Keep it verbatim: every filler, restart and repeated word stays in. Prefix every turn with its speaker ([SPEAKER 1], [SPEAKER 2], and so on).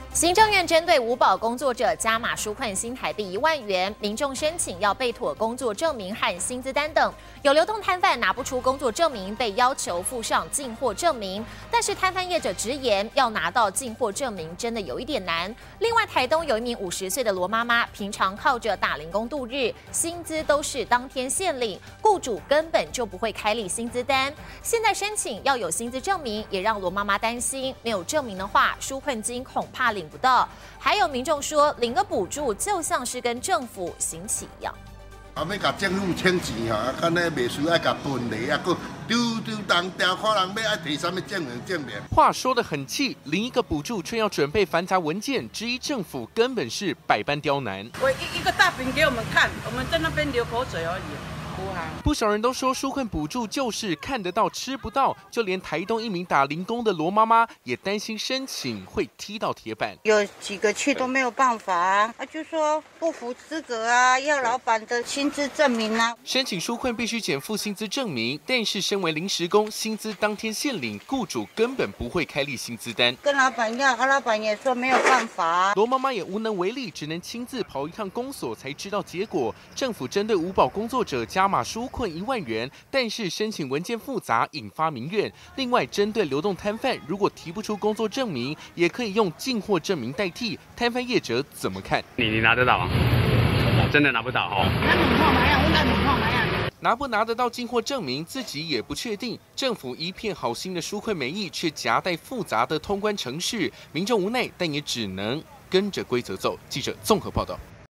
[SPEAKER 1] 行政院针对无保工作者加码纾困新台币一万元，民众申请要备妥工作证明和薪资单等。有流动摊贩拿不出工作证明，被要求附上进货证明。但是摊贩业者直言，要拿到进货证明真的有一点难。另外，台东有一名五十岁的罗妈妈，平常靠着打零工度日，薪资都是当天现领，雇主根本就不会开立薪资单。现在申请要有薪资证明，也让罗妈妈担心，没有证明的话，纾困金恐怕领不到。还有民众说，领个补助就像是跟政府行乞一样。
[SPEAKER 2] 啊，要甲政府请钱吼，啊，看那袂输爱甲分咧，啊，搁丢丢当掉，看人要爱提什么证明证明。
[SPEAKER 3] 话说得很气，领一个补助却要准备繁杂文件，质疑政府根本是百般刁难。
[SPEAKER 4] 我一一个大饼给我们看，我们在那边流口水而已。
[SPEAKER 3] 不少人都说纾困补助就是看得到吃不到，就连台东一名打零工的罗妈妈也担心申请会踢到铁板。
[SPEAKER 5] 有几个去都没有办法啊，啊就说不符资格啊，要老板的薪资证明啊。
[SPEAKER 3] 申请纾困必须减负薪资证明，但是身为临时工，薪资当天现领，雇主根本不会开立薪资单。
[SPEAKER 5] 跟老板要，啊老板也说没有办法啊。
[SPEAKER 3] 罗妈妈也无能为力，只能亲自跑一趟公所才知道结果。政府针对无保工作者加码纾困一万元，但是申请文件复杂，引发民怨。另外，针对流动摊贩，如果提不出工作证明，也可以用进货证明代替。摊贩业者怎么看？
[SPEAKER 6] 你你拿得到吗？真的拿不到哦。
[SPEAKER 3] 拿不拿得到进货证明，自己也不确定。政府一片好心的纾困美意，却夹带复杂的通关程序，民众无奈，但也只能跟着规则走。记者综合报道。